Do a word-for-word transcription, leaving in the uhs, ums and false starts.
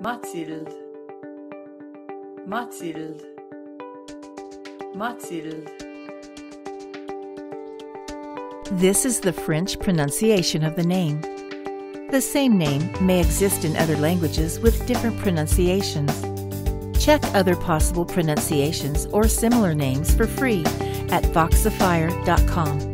Mathilde, Mathilde, Mathilde. This is the French pronunciation of the name. The same name may exist in other languages with different pronunciations. Check other possible pronunciations or similar names for free at voxifier dot com.